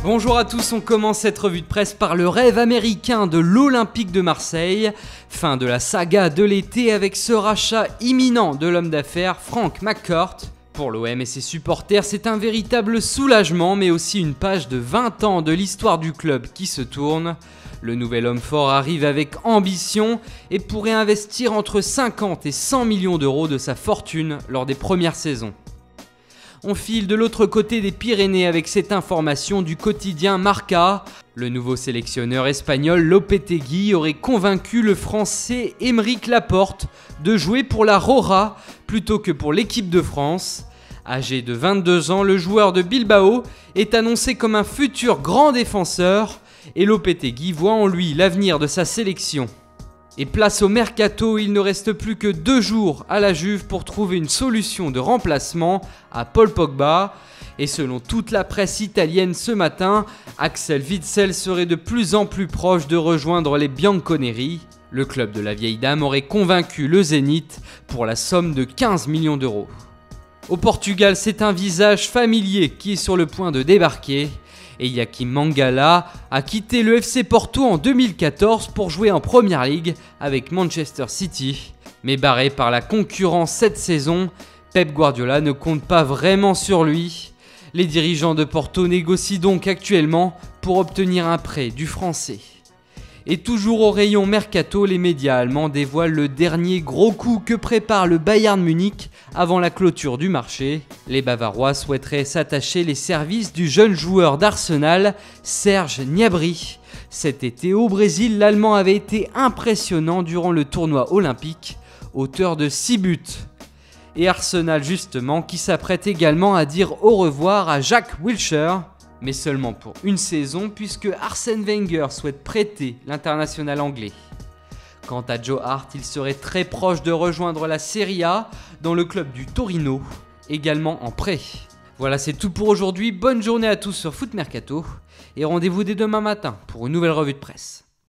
Bonjour à tous, on commence cette revue de presse par le rêve américain de l'Olympique de Marseille. Fin de la saga de l'été avec ce rachat imminent de l'homme d'affaires Frank McCourt. Pour l'OM et ses supporters, c'est un véritable soulagement, mais aussi une page de 20 ans de l'histoire du club qui se tourne. Le nouvel homme fort arrive avec ambition et pourrait investir entre 50 et 100 millions d'euros de sa fortune lors des premières saisons. On file de l'autre côté des Pyrénées avec cette information du quotidien Marca. Le nouveau sélectionneur espagnol Lopetegui aurait convaincu le français Aymeric Laporte de jouer pour la Rora plutôt que pour l'équipe de France. Âgé de 22 ans, le joueur de Bilbao est annoncé comme un futur grand défenseur et Lopetegui voit en lui l'avenir de sa sélection. Et place au mercato, il ne reste plus que 2 jours à la Juve pour trouver une solution de remplacement à Paul Pogba. Et selon toute la presse italienne ce matin, Axel Witsel serait de plus en plus proche de rejoindre les Bianconeri. Le club de la vieille dame aurait convaincu le Zénith pour la somme de 15 millions d'euros. Au Portugal, c'est un visage familier qui est sur le point de débarquer. Et Joaquim Mangala a quitté le FC Porto en 2014 pour jouer en Premier League avec Manchester City. Mais barré par la concurrence cette saison, Pep Guardiola ne compte pas vraiment sur lui. Les dirigeants de Porto négocient donc actuellement pour obtenir un prêt du Français. Et toujours au rayon mercato, les médias allemands dévoilent le dernier gros coup que prépare le Bayern Munich avant la clôture du marché. Les Bavarois souhaiteraient s'attacher les services du jeune joueur d'Arsenal, Serge Gnabry. Cet été au Brésil, l'Allemand avait été impressionnant durant le tournoi olympique, auteur de 6 buts. Et Arsenal justement qui s'apprête également à dire au revoir à Jack Wilshere. Mais seulement pour une saison puisque Arsène Wenger souhaite prêter l'international anglais. Quant à Joe Hart, il serait très proche de rejoindre la Serie A dans le club du Torino, également en prêt. Voilà, c'est tout pour aujourd'hui, bonne journée à tous sur Foot Mercato et rendez-vous dès demain matin pour une nouvelle revue de presse.